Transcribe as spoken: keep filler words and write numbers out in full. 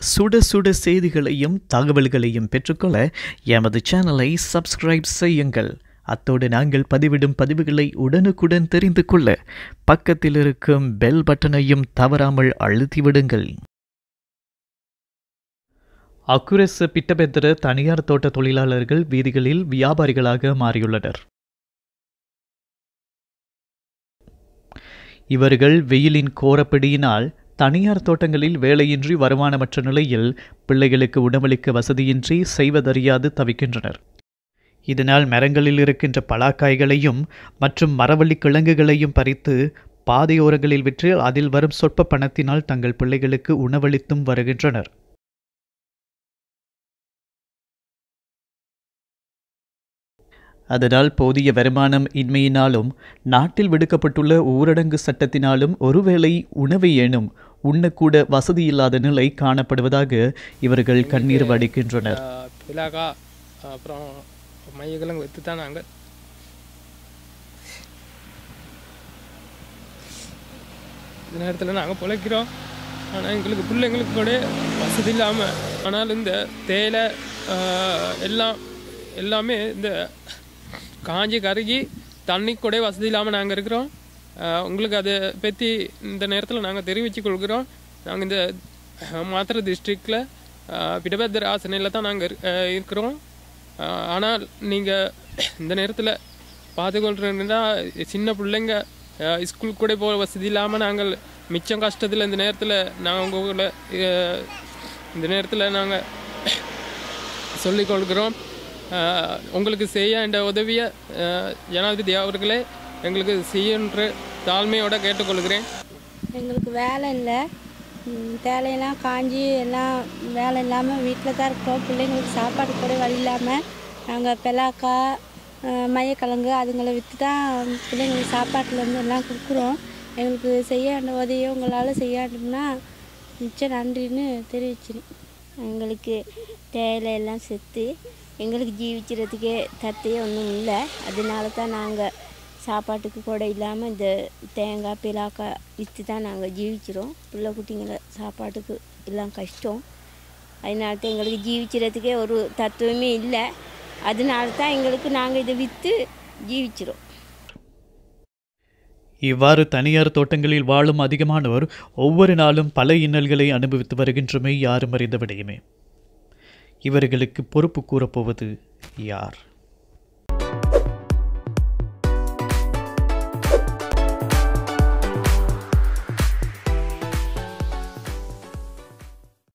சுட சுட செய்திகளையும் தகவல்களையும் பெற்றுக்கொள்ள எமது சேனலை சப்ஸ்கிரைப் செய்யுங்கள். அத்தோடு நாங்கள் பதிவிடும் பதிவுகளை உடனுக்குடன் தெரிந்து கொள்ள பக்கத்தில் இருக்கும் பெல் பட்டனையும் தவறாமல் அழுத்திவிடுங்கள். அக்குரச பிட்டபெத்திர தனியார் தோட்ட தொழிலாளர்கள் வீதிகளில் வியாபாரிகளாக மாறியுள்ளனர். இவர்கள் வெயிலின் கோரப்பிடியினால் தனியார் தோட்டங்களில் வேலையின்றி வருமானமற்ற நிலையில் பிள்ளைகளுக்கு உணவளிக்க வசதியின்றி செய்வதறியாது தவிக்கின்றனர். இதனால் மரங்களில் இருக்கின்ற பலாக்காய்களையும் மற்றும் மரவள்ளி கிழங்குகளையும் பறித்து பாதையோரங்களில் விற்று அதில் வரும் சொற்ப பணத்தினால் தங்கள் பிள்ளைகளுக்கு உணவளித்தும் வருகின்றனர். அதனால் போதிய வருமானம் இன்மையினாலும் நாட்டில் விடுக்கப்பட்டுள்ள ஊரடங்கு சட்டத்தினாலும் ஒருவேளை உணவை ஏனும் உண்ணக்கூட வசதியில்லாத நிலை காணப்படுவதாக இவர்கள் கண்ணீர் வடிக்கின்றனர். பிலாக்கா அப்புறம் மையக்கிழங்கு வைத்து தான் நாங்கள் இந்த நேரத்தில் நாங்கள் பிழைக்கிறோம். ஆனால் எங்களுக்கு பிள்ளைங்களுக்கு கூட வசதி இல்லாமல், ஆனால் இந்த தேயிலை எல்லாம் எல்லாமே இந்த காஞ்சி கருகி தண்ணி கூட வசதி இல்லாமல் நாங்கள் இருக்கிறோம். உங்களுக்கு அதை பற்றி இந்த நேரத்தில் நாங்கள் தெரிவித்து கொள்கிறோம். நாங்கள் இந்த மாத்திரை டிஸ்ட்ரிக்டில் பிட்டபெத்திர ஆசனையில் தான் நாங்கள் இருக்கிறோம். ஆனால் நீங்கள் இந்த நேரத்தில் பார்த்துக்கொள்கிறா சின்ன பிள்ளைங்க ஸ்கூலுக்கு கூட போக வசதி இல்லாமல் நாங்கள் மிச்சம் கஷ்டத்தில் இந்த நேரத்தில் நாங்கள் உங்களை இந்த நேரத்தில் நாங்கள் சொல்லிக்கொள்கிறோம். உங்களுக்கு செய்ய என்ற உதவியை ஜனாதிபதி அவர்களே எங்களுக்கு செய்யன்ற தாழ்மையோடு கேட்டுக்கொள்கிறேன். எங்களுக்கு வேலை இல்லை, தேலையெல்லாம் காஞ்சி எல்லாம் வேலை இல்லாமல் வீட்டில் தான் இருக்கோம். பிள்ளைங்களுக்கு சாப்பாடு கூட வழி இல்லாமல் நாங்கள் பெலாக்கா மையக்கிழங்கு அதுங்களை விற்று தான் பிள்ளைங்களுக்கு சாப்பாட்டிலேருந்து எல்லாம் கொடுக்குறோம். எங்களுக்கு செய்ய வேண்டிய உதவியை உங்களால் செய்யாண்டோம்னா மிச்சம் நன்றின்னு தெரிவிச்சினேன். எங்களுக்கு தேயிலை எல்லாம் செத்து எங்களுக்கு ஜீவிக்கிறதுக்கே தத்தையே ஒன்றும் இல்லை. அதனால தான் நாங்கள் சாப்பாட்டுக்கு கூட இல்லாமல் இந்த தேங்காய் பிலாக்காய் விற்று தான் நாங்கள் ஜீவிக்கிறோம். பிள்ளை குட்டிங்களை சாப்பாட்டுக்கு எல்லாம் கஷ்டம். அதனால தான் எங்களுக்கு ஜீவிக்கிறதுக்கே ஒரு தத்துவமே இல்லை. அதனால தான் எங்களுக்கு நாங்கள் இதை விற்று ஜீவிக்கிறோம். இவ்வாறு தனியார் தோட்டங்களில் வாழும் அதிகமானோர் ஒவ்வொரு நாளும் பல இன்னல்களை அனுபவித்து வருகின்றமை யாரும் அறிந்த விடயமே. இவர்களுக்கு பொறுப்பு கூறப்போவது யார்?